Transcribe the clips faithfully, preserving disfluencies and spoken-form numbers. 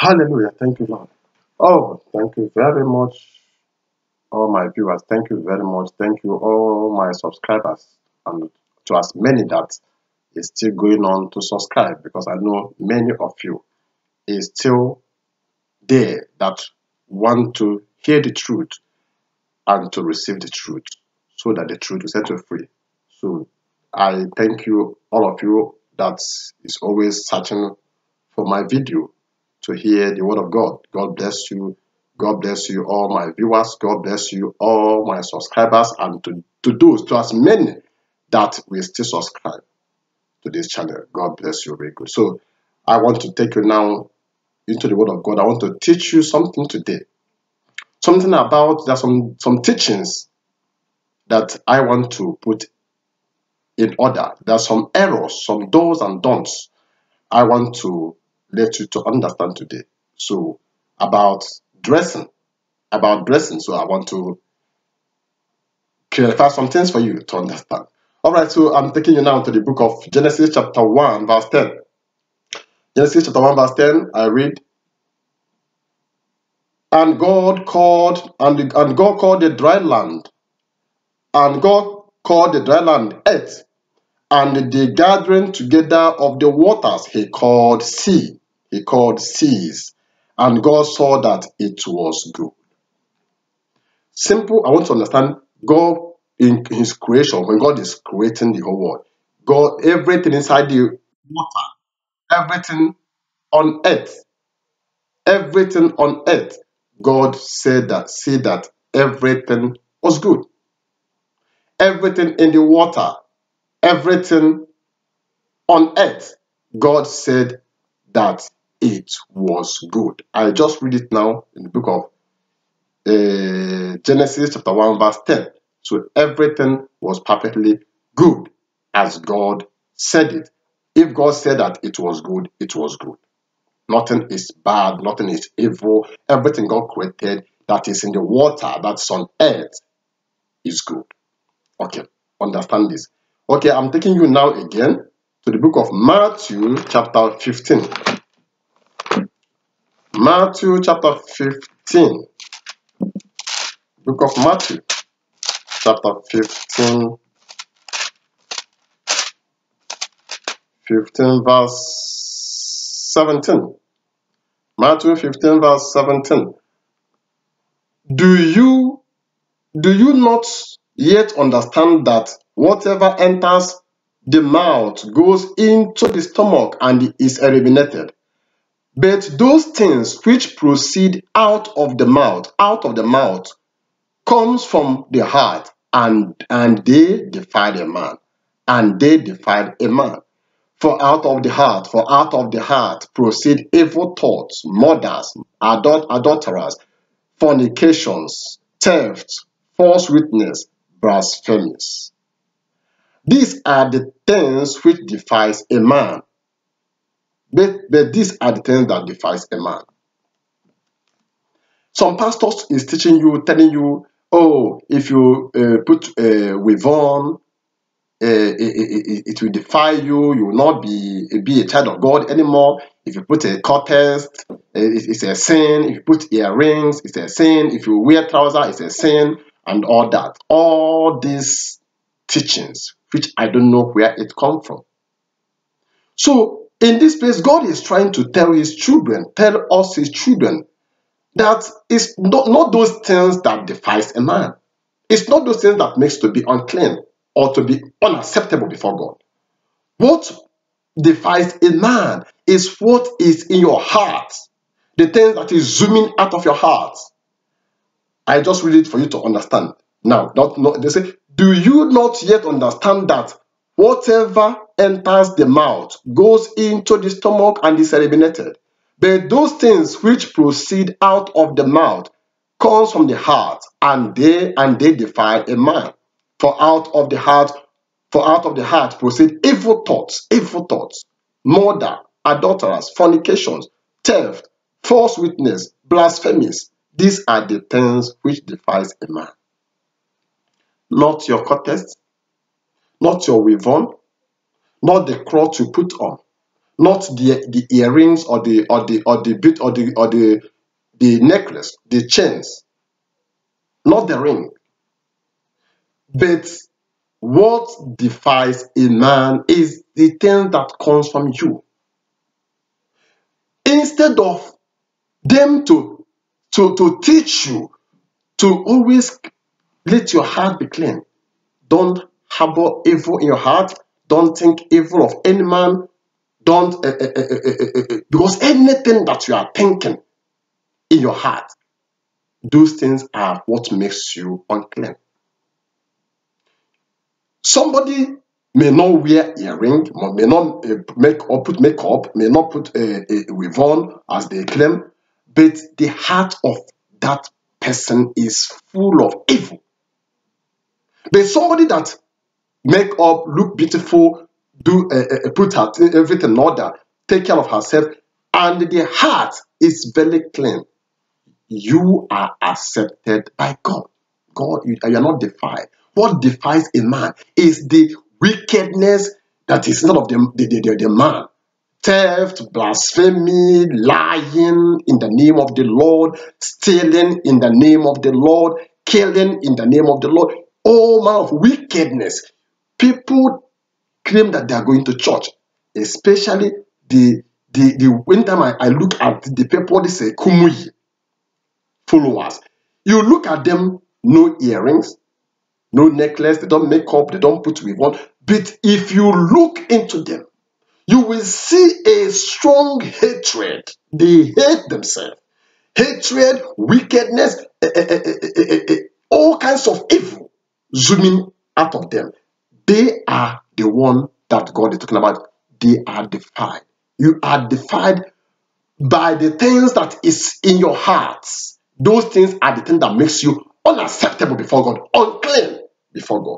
Hallelujah. Thank you, Lord. Oh, thank you very much, all my viewers. Thank you very much. Thank you, all my subscribers, and to as many that is still going on to subscribe, because I know many of you is still there that want to hear the truth and to receive the truth so that the truth will set you free. So I thank you, all of you that is always searching for my video to hear the word of God. God bless you. God bless you, all my viewers. God bless you, all my subscribers, and to, to those, to as many that will still subscribe to this channel. God bless you very good. So I want to take you now into the word of God. I want to teach you something today. Something about, there's some, some teachings that I want to put in order. There are some errors, some do's and don'ts I want to let you to understand today. So about dressing, about dressing. So I want to clarify some things for you to understand. All right, so I'm taking you now to the book of Genesis chapter one, verse ten. Genesis chapter one, verse ten, I read, And God called, and, the, and God called the dry land, and God called the dry land earth, and the gathering together of the waters he called sea. He called seas. And God saw that it was good. Simple, I want to understand God in his creation, when God is creating the whole world. God, everything inside the water, everything on earth, everything on earth, God said that, said that everything was good. Everything in the water, everything on earth, God said that it was good. I just read it now in the book of uh, Genesis chapter one, verse ten. So everything was perfectly good as God said it. If God said that it was good, it was good. Nothing is bad, nothing is evil. Everything God created that is in the water, that's on earth, is good. Okay, understand this. Okay, I'm taking you now again to the book of Matthew chapter fifteen. Matthew chapter fifteen. Book of Matthew chapter fifteen. fifteen verse seventeen. Matthew fifteen verse seventeen. Do you do you not yet understand that whatever enters the mouth goes into the stomach and is eliminated? But those things which proceed out of the mouth, out of the mouth, comes from the heart, and, and they defile a man. And they defile a man. For out of the heart, for out of the heart proceed evil thoughts, murders, adult, adulterers, fornications, thefts, false witness, blasphemies. These are the things which defiles a man. But, but these are the things that defiles a man. Some pastors is teaching you, telling you, oh, if you uh, put uh, weave on, uh, it, it, it will defy you. You will not be, be a child of God anymore. If you put a curtains, uh, it, it's a sin. If you put earrings, it's a sin. If you wear trousers, it's a sin, and all that. All these teachings, which I don't know where it come from. So in this place, God is trying to tell his children, tell us his children, that it's not, not those things that defiles a man. It's not those things that makes to be unclean or to be unacceptable before God. What defiles a man is what is in your heart, the things that is zooming out of your heart. I just read it for you to understand. Now, not, not, they say, do you not yet understand that whatever enters the mouth goes into the stomach and is eliminated? But those things which proceed out of the mouth comes from the heart, and they and they defile a man. For out of the heart, for out of the heart proceed evil thoughts, evil thoughts, murder, adulterers, fornications, theft, false witness, blasphemies. These are the things which defiles a man. Not your cortex, not your weave on, not the cloth you put on, not the the earrings or the or the or the bit or the or the the necklace, the chains, not the ring, but what defies a man is the thing that comes from you. Instead of them to to to teach you to always let your heart be clean. Don't harbor evil in your heart. Don't think evil of any man. Don't uh, uh, uh, uh, uh, because anything that you are thinking in your heart, those things are what makes you unclean. Somebody may not wear earring, may not uh, make or put makeup, may not put a uh, uh, weave on as they claim, but the heart of that person is full of evil. But somebody that make up, look beautiful, do uh, uh, put her everything in order, take care of herself, and the heart is very clean, you are accepted by God. God, you, you are not defied. What defies a man is the wickedness that is not of the, the, the, the man. Theft, blasphemy, lying in the name of the Lord, stealing in the name of the Lord, killing in the name of the Lord, all manner of wickedness. People claim that they are going to church, especially the the the when time I, I look at the people, they say Kumuyi followers. You look at them, no earrings, no necklace, they don't make up, they don't put weave on. But if you look into them, you will see a strong hatred. They hate themselves. Hatred, wickedness, eh, eh, eh, eh, eh, eh, all kinds of evil zooming out of them. They are the one that God is talking about. They are defied. You are defied by the things that is in your hearts. Those things are the things that makes you unacceptable before God, unclean before God.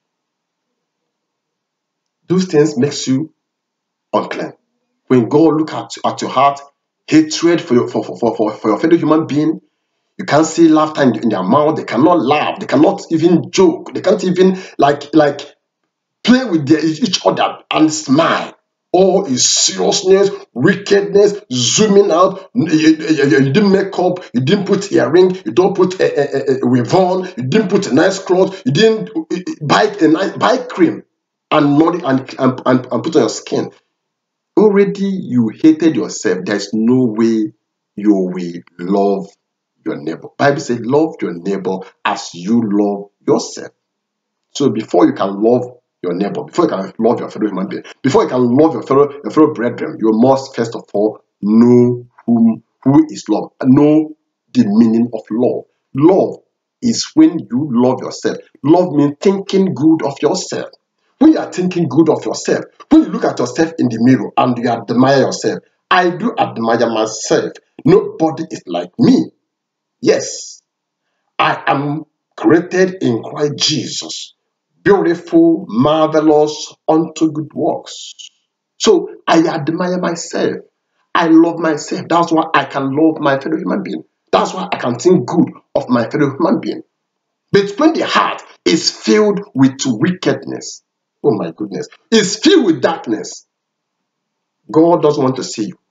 Those things makes you unclean. When God look at, at your heart, hatred for your for, for, for, for your fellow human being, you can't see laughter in, in their mouth. They cannot laugh. They cannot even joke. They can't even like like play with their, each other and smile. All is seriousness, wickedness, zooming out. You, you, you, you didn't make up. You didn't put earring. You don't put a, a, a weave on. You didn't put a nice cloth. You didn't buy a nice buy cream and not and, and, and, and put on your skin. Already you hated yourself. There's no way you will love your neighbor. Bible says, love your neighbor as you love yourself. So before you can love your neighbor, before you can love your fellow human being, before you can love your fellow your fellow brethren, you must first of all know whom who is love. Know the meaning of love. Love is when you love yourself. Love means thinking good of yourself. When you are thinking good of yourself, when you look at yourself in the mirror and you admire yourself, I do admire myself. Nobody is like me. Yes, I am created in Christ Jesus. Beautiful, marvelous, unto good works. So I admire myself. I love myself. That's why I can love my fellow human being. That's why I can think good of my fellow human being. But when the heart is filled with wickedness, oh my goodness, is filled with darkness, God doesn't want to see you.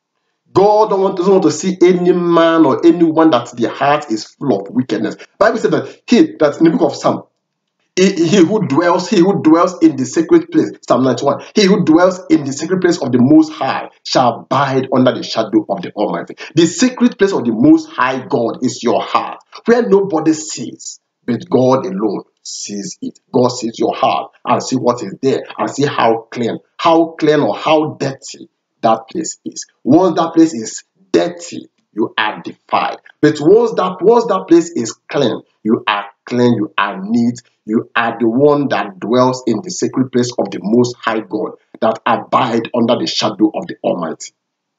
God don't want, doesn't want to see any man or anyone that their heart is full of wickedness. The Bible said that he, that's in the book of Psalm, he, he who dwells, he who dwells in the sacred place, Psalm ninety-one, he who dwells in the sacred place of the Most High shall abide under the shadow of the Almighty. The sacred place of the Most High God is your heart, where nobody sees, but God alone sees it. God sees your heart and see what is there and see how clean, how clean or how dirty that place is. Once that place is dirty, you are defiled. But once that once that place is clean, you are clean, you are neat, you are the one that dwells in the sacred place of the Most High God, that abide under the shadow of the Almighty.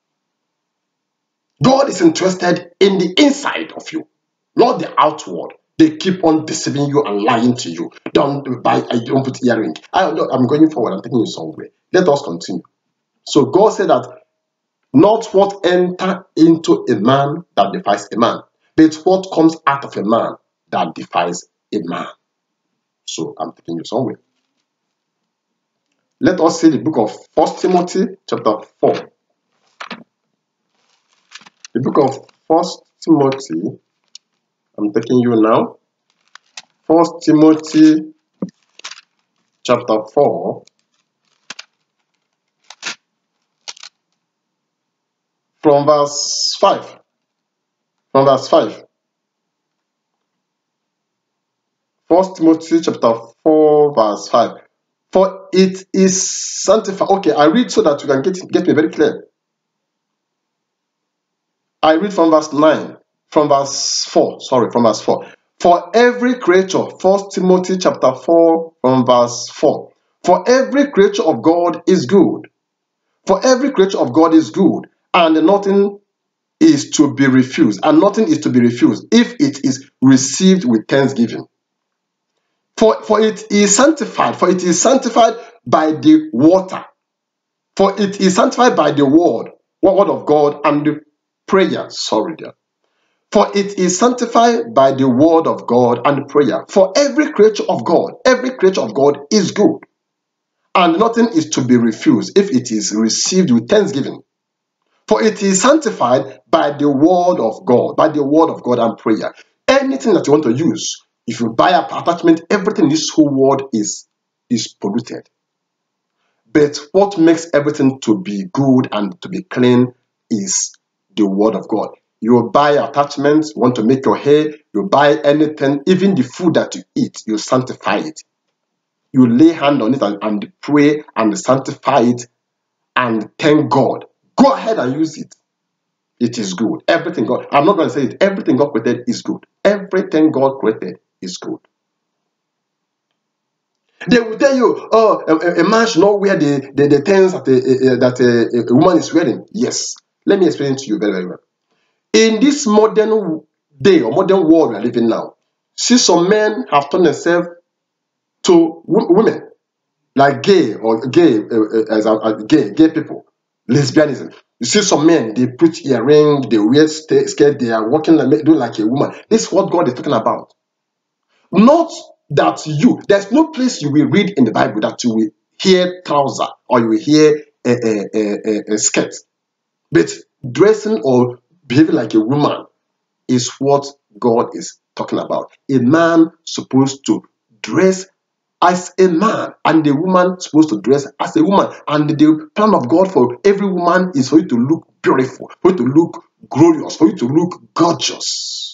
God is interested in the inside of you, not the outward. They keep on deceiving you and lying to you. Don't buy, I don't put earring. I, I'm going forward, I'm taking you somewhere. Let us continue. So God said that not what enter into a man that defies a man, but what comes out of a man that defies a man. So I'm taking you somewhere. Let us see the book of First Timothy chapter four. The book of First Timothy, I'm taking you now. First Timothy chapter four, from verse five. From verse five. First Timothy chapter four, verse five. For it is sanctified. Okay, I read so that you can get, get me very clear. I read from verse nine, from verse four, sorry, from verse four. For every creature, First Timothy chapter four, from verse four. For every creature of God is good. For every creature of God is good, and nothing is to be refused, and nothing is to be refused if it is received with thanksgiving. For, for it is sanctified, for it is sanctified by the water. For it is sanctified by the word, word of God, and the prayer. Sorry there. For it is sanctified by the word of God and prayer. For every creature of God, every creature of God is good, and nothing is to be refused if it is received with thanksgiving. For it is sanctified by the word of God, by the word of God and prayer. Anything that you want to use, if you buy an attachment, everything in this whole world is, is polluted. But what makes everything to be good and to be clean is the word of God. You buy attachments, you want to make your hair, you buy anything, even the food that you eat, you sanctify it. You lay hand on it and, and pray and sanctify it and thank God. Go ahead and use it. It is good. Everything God, I'm not going to say it, everything God created is good. Everything God created is good. They will tell you, oh, a, a man should not wear the, the, the things that, a, a, that a, a woman is wearing. Yes. Let me explain it to you very, very well. In this modern day or modern world we are living now, see some men have turned themselves to women, like gay or gay, uh, as uh, uh, gay, gay people, lesbianism. You see some men, they put earrings, they wear skirt, they are walking like, do like a woman. This is what God is talking about. Not that you, there's no place you will read in the Bible that you will hear trouser or you will hear a, a, a, a skirt. But dressing or behaving like a woman is what God is talking about. A man supposed to dress as a man, and the woman supposed to dress as a woman. And the plan of God for every woman is for you to look beautiful, for you to look glorious, for you to look gorgeous.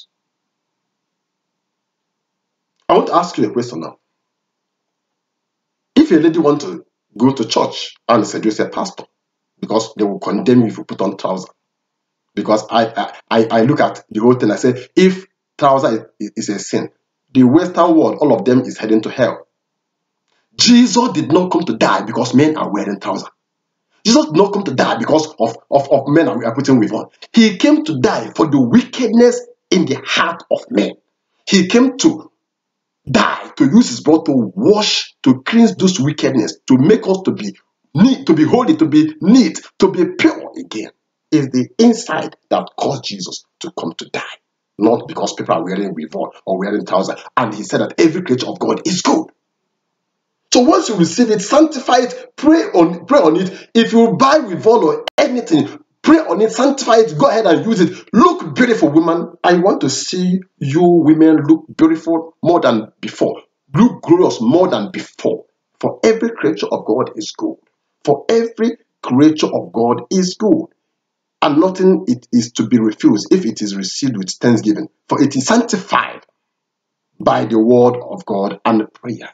I want to ask you a question now. If a lady wants to go to church and seduce a pastor, because they will condemn you if you put on trousers. Because I, I, I look at the whole thing, I say, if trouser is, is a sin, the Western world, all of them is heading to hell. Jesus did not come to die because men are wearing trousers. Jesus did not come to die because of, of, of men are putting weave on. He came to die for the wickedness in the heart of men. He came to die, to use his blood to wash, to cleanse those wickedness, to make us to be neat, to be holy, to be neat, to be pure again. It's the inside that caused Jesus to come to die, not because people are wearing weave on or wearing trousers. And he said that every creature of God is good. So once you receive it, sanctify it, pray on, pray on it. If you buy weave on or anything, pray on it, sanctify it, go ahead and use it. Look beautiful, women. I want to see you women look beautiful more than before. Look glorious more than before. For every creature of God is good. For every creature of God is good. And nothing it is to be refused if it is received with thanksgiving. For it is sanctified by the word of God and prayer.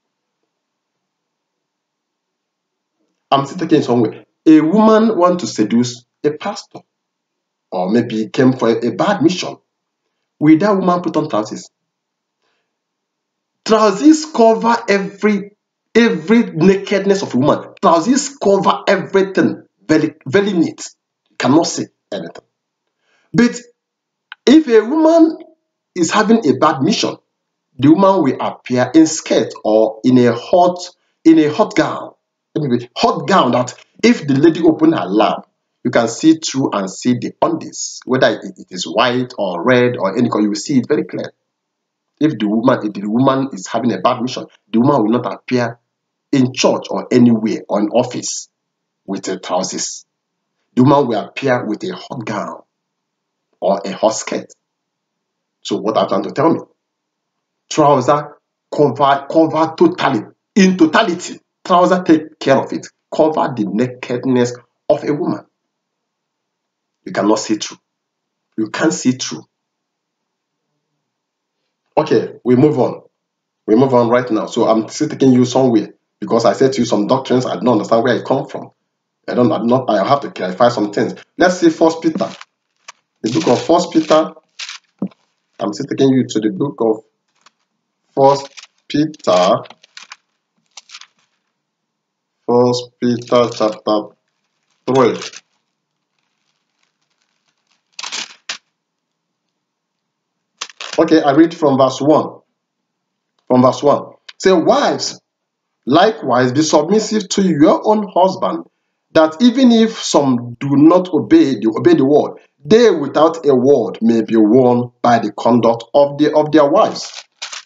I'm still taking it somewhere. A woman wants to seduce a pastor, or maybe came for a, a bad mission. Will that woman put on trousers? Trousers cover every every nakedness of a woman. Trousers cover everything very, very neat. You cannot see anything. But if a woman is having a bad mission, the woman will appear in skirt or in a hot in a hot gown. Hot gown that if the lady open her lap, you can see through and see the undies, whether it, it is white or red or any color, you will see it very clear. If the woman, if the woman is having a bad mission, the woman will not appear in church or anywhere or in office with a trousers. The woman will appear with a hot gown or a hot skirt. So what are you trying to tell me? Trouser cover, cover totally, in totality. Trouser take care of it. Cover the nakedness of a woman. You cannot see through. You can't see through. Okay, we move on. We move on right now. So I'm still taking you somewhere because I said to you some doctrines. I don't understand where it come from. I don't. I'm not. I have to clarify some things. Let's see First Peter. The book of First Peter. I'm still taking you to the book of First Peter. First Peter chapter three. Okay, I read from verse one. From verse one. Say, wives, likewise be submissive to your own husband, that even if some do not obey the, obey the word, they without a word may be won by the conduct of, the, of their wives.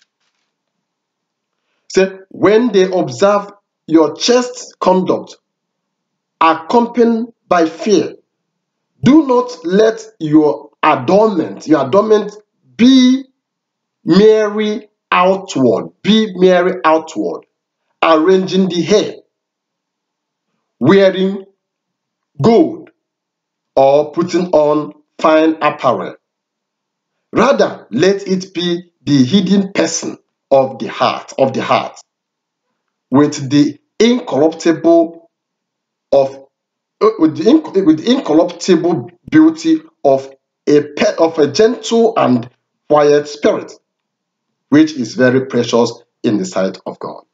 Say, when they observe your chaste conduct, accompanied by fear, do not let your adornment, your adornment be merely outward, be merely outward, arranging the hair, wearing gold, or putting on fine apparel. Rather, let it be the hidden person of the heart, of the heart, with the incorruptible of with the, inc with the incorruptible beauty of a pet of a gentle and quiet spirit, which is very precious in the sight of God.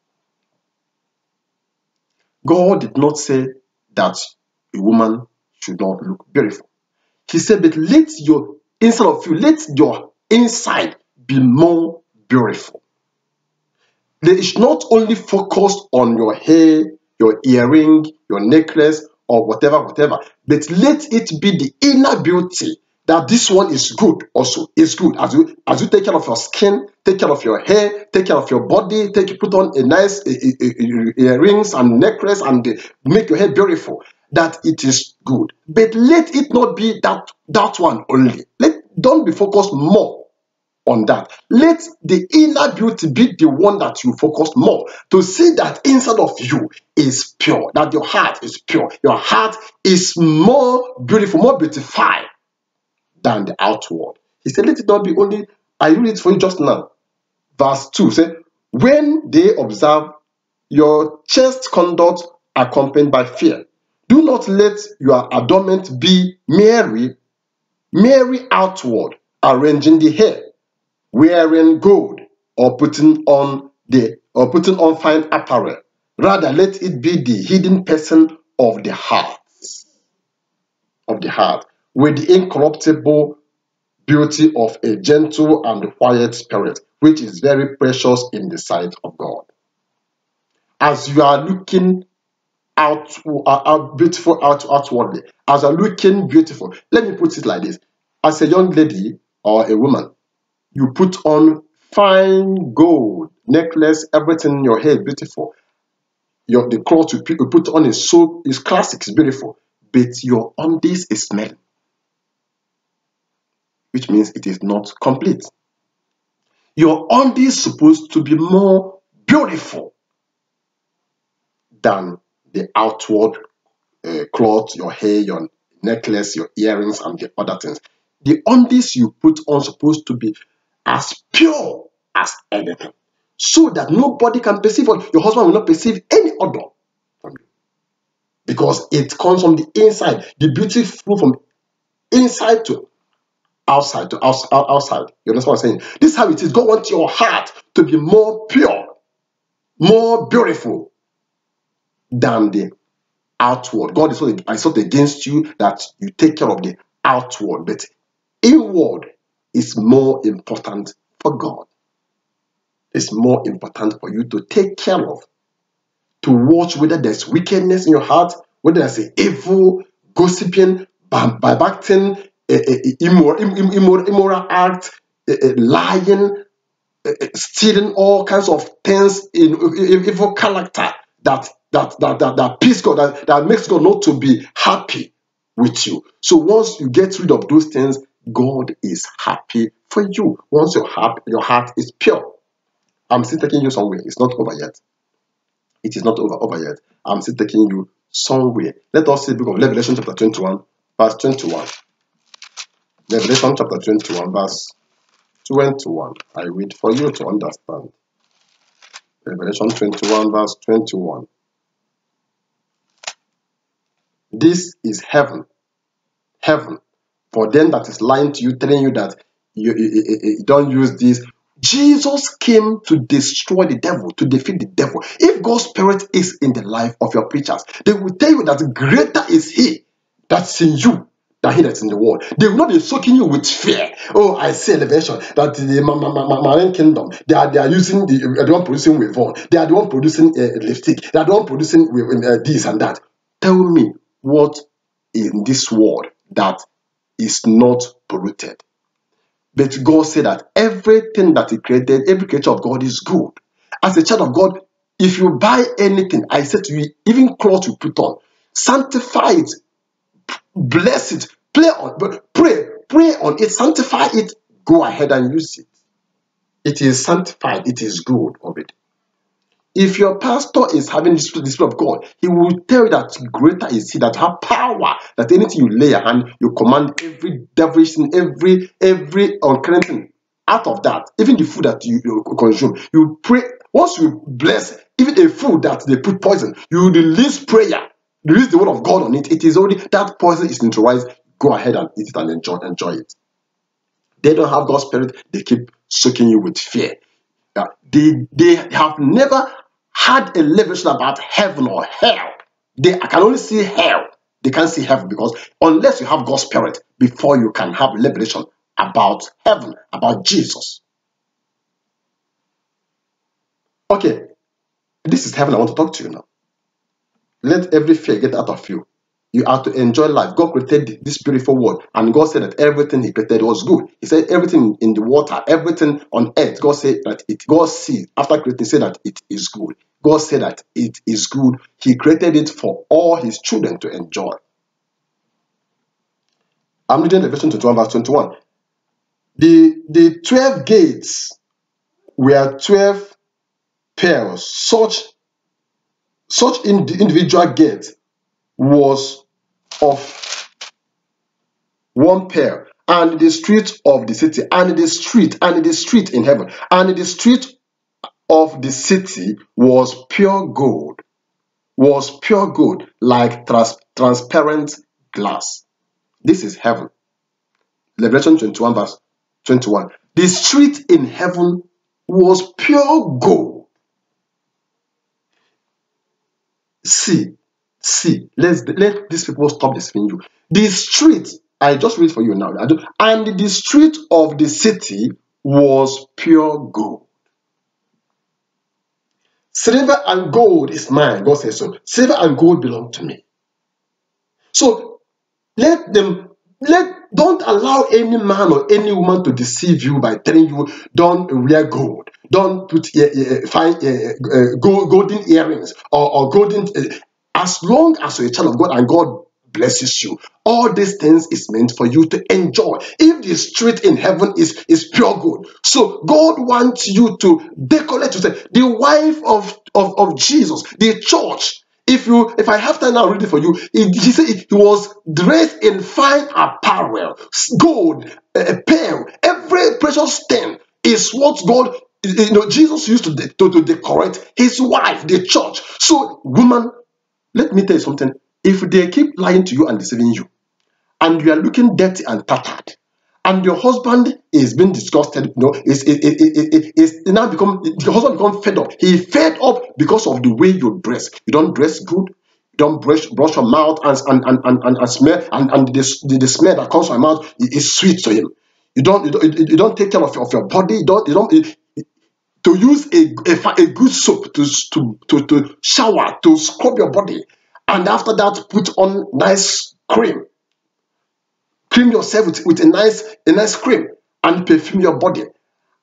God did not say that a woman should not look beautiful. He said, but let your inside of you, let your inside be more beautiful. It is not only focused on your hair, your earring, your necklace, or whatever, whatever, but let it be the inner beauty that this one is good also. It's good. As you as you take care of your skin, take care of your hair, take care of your body, take put on a nice uh, uh, uh, earrings and necklace and uh, make your hair beautiful. That it is good. But let it not be that that one only. Let don't be focused more on that. Let the inner beauty be the one that you focus more, to see that inside of you is pure, that your heart is pure. Your heart is more beautiful, more beautified than the outward. He said, let it not be only, I read it for you just now. Verse two said, when they observe your chaste conduct accompanied by fear, do not let your adornment be merely, merely outward, arranging the hair, wearing gold, or putting on the or putting on fine apparel. Rather, let it be the hidden person of the heart, of the heart, with the incorruptible beauty of a gentle and quiet spirit, which is very precious in the sight of God. As you are looking out, uh, out beautiful out, outwardly, as you are looking beautiful, let me put it like this: as a young lady or a woman, you put on fine gold necklace, everything in your hair beautiful. Your the clothes you put on is so is classic, it's beautiful, but your undies is smelling, which means it is not complete. Your undies is supposed to be more beautiful than the outward uh, cloth, your hair, your necklace, your earrings, and the other things. The undies you put on supposed to be as pure as anything, so that nobody can perceive, or your husband will not perceive any odor from you, because it comes from the inside. The beauty flow from inside to outside to outside. You understand what I'm saying? This is how it is. God wants your heart to be more pure, more beautiful than the outward. God is not against you that you take care of the outward, but inward is more important for God. It's more important for you to take care of, to watch whether there's wickedness in your heart, whether there's an evil, gossiping, backbiting, immoral, immoral, immoral act, lying, uh, stealing all kinds of things in, in evil character that that that that, that peace God that, that makes God not to be happy with you. So once you get rid of those things, God is happy for you. Once your heart your heart is pure. I'm still taking you somewhere. It's not over yet. It is not over over yet. I'm still taking you somewhere. Let us see the book of Revelation chapter twenty-one, verse twenty-one. Revelation chapter twenty-one, verse twenty-one. I read for you to understand. Revelation twenty-one, verse twenty-one. This is heaven. Heaven. For them that is lying to you, telling you that you, you, you, you don't use this. Jesus came to destroy the devil, to defeat the devil. If God's Spirit is in the life of your preachers, they will tell you that greater is He that's in you than he that's in the world. They will not be soaking you with fear. Oh, I see elevation that the marine kingdom, they are they are using the, they are the one producing Wavon. They are the one producing uh, lipstick. They are the one producing uh, this and that. Tell me what in this world that is not polluted. But God said that everything that He created, every creature of God is good. As a child of God, if you buy anything, I said to you, even clothes you put on, sanctify it, bless it, play on, but pray, pray on it, sanctify it, go ahead and use it. It is sanctified, it is good already. If your pastor is having the Spirit, the Spirit of God, he will tell you that greater is He that have power, that anything you lay your hand, you command every devilish thing, every every unclean thing out of that. Even the food that you, you consume, you pray. Once you bless, even a food that they put poison, you release prayer, release the word of God on it. It is already that poison is neutralized. Go ahead and eat it and enjoy enjoy it. They don't have God's Spirit. They keep soaking you with fear. Yeah. They they have never had a revelation about heaven or hell. They can only see hell. They can't see heaven, because unless you have God's Spirit, before you can have revelation about heaven, about Jesus. Okay, this is heaven. I want to talk to you now. Let every fear get out of you. You are to enjoy life. God created this beautiful world, and God said that everything He created was good. He said everything in the water, everything on earth, God said that it, God sees, after creating, said that it is good. God said that it is good. He created it for all His children to enjoy. I'm reading Revelation twenty-one, verse twenty-one. The, the twelve gates were twelve pearls. Such, such individual gate was of one pair, and the street of the city, and the street, and the street in heaven, and the street of the city was pure gold, was pure gold, like trans transparent glass. This is heaven. Revelation twenty-one, verse twenty-one. The street in heaven was pure gold. See, see, let's let these people stop deceiving you. The street, I just read for you now. I do, and the street of the city was pure gold. Silver and gold is mine, God says so. Silver and gold belong to me. So let them, let don't allow any man or any woman to deceive you by telling you don't wear gold, don't put uh, uh, fine uh, uh, gold, golden earrings or, or golden. Uh, as long as you're a child of God and God blesses you, all these things is meant for you to enjoy. If the street in heaven is is pure gold, so God wants you to decorate yourself. The wife of of, of Jesus, the church. If you, if I have time now, read it for you. He, he said he was dressed in fine apparel, gold, a pearl, every precious thing is what God, you know, Jesus used to, to, to decorate His wife, the church. So, woman, let me tell you something. If they keep lying to you and deceiving you, and you are looking dirty and tattered, and your husband is being disgusted, you know, is is is is now become the husband become fed up. He fed up because of the way you dress. You don't dress good. You don't brush brush your mouth and and and and, and, and smell and and the, the the smell that comes from your mouth is sweet to him. You don't you don't, you don't take care of your, of your body. You don't you don't. You, to use a, a, a good soap to, to, to, to shower, to scrub your body, and after that put on nice cream. Cream yourself with, with a nice a nice cream and perfume your body.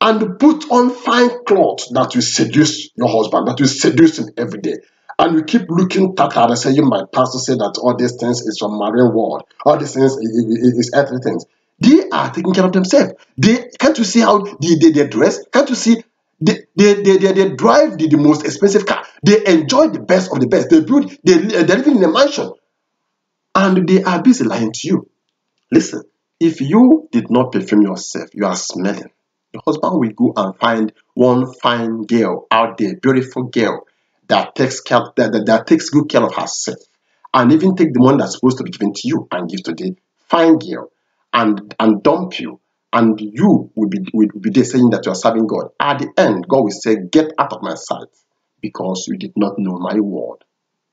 and put on fine clothes that will seduce your husband, that will seduce him every day. And you keep looking tattered and saying, my pastor said that all these things is from marine world, all these things is, is earthly things. They are taking care of themselves. They can't you see how they, they, they dress? Can't you see they they, they, they, they drive the, the most expensive car? They enjoy the best of the best. They build they they're living in a mansion, and they are busy lying to you. Listen, if you did not perfume yourself, you are smelling. Your husband will go and find one fine girl out there, beautiful girl that takes care that, that, that takes good care of herself, and even take the money that's supposed to be given to you and give to the fine girl, and and dump you, and you will be will be there saying that you are serving God. At the end, God will say, "Get out of my sight, because you did not know my word."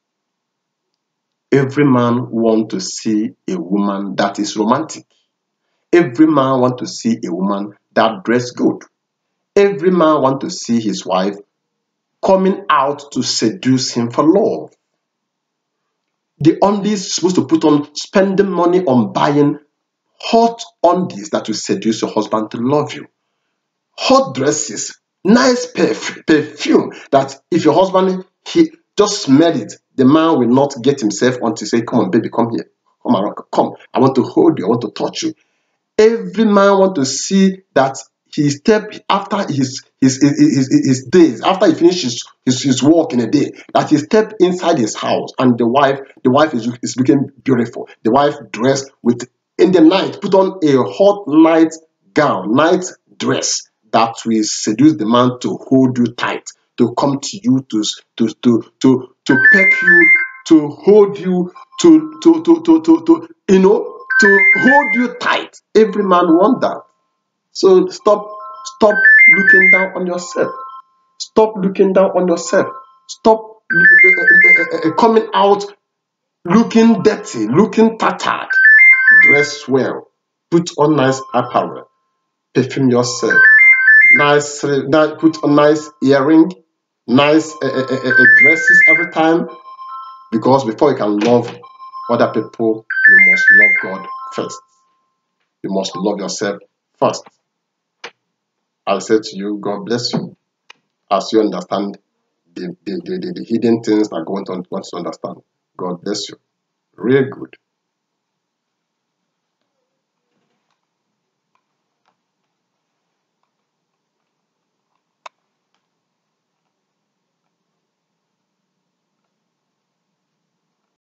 Every man wants to see a woman that is romantic. Every man wants to see a woman that dress good. Every man wants to see his wife coming out to seduce him for love. The undies supposed to put on, spending money on buying hot undies that will seduce your husband to love you. Hot dresses, nice perf perfume that if your husband he just smell it, the man will not get himself on to say, "Come on, baby, come here. Come around, come. I want to hold you, I want to touch you." Every man want to see that he step after his his, his, his, his days, after he finishes his, his work in a day, that he step inside his house and the wife, the wife is, is looking beautiful. The wife dressed with, in the night, put on a hot night gown, night dress that will seduce the man to hold you tight, to come to you, to to to to to peck you, to hold you, to to to to to, to you know, to hold you tight. Every man wants that. So stop, stop looking down on yourself. Stop looking down on yourself. Stop uh, uh, uh, coming out looking dirty, looking tattered. Dress well. Put on nice apparel. Perfume yourself. Nice, uh, put on nice earring. Nice uh, uh, uh, dresses every time. Because before you can love other people, you must love God first. You must love yourself first. I say to you, God bless you as you understand the, the, the, the, the hidden things that God wants to understand. God bless you. Real good.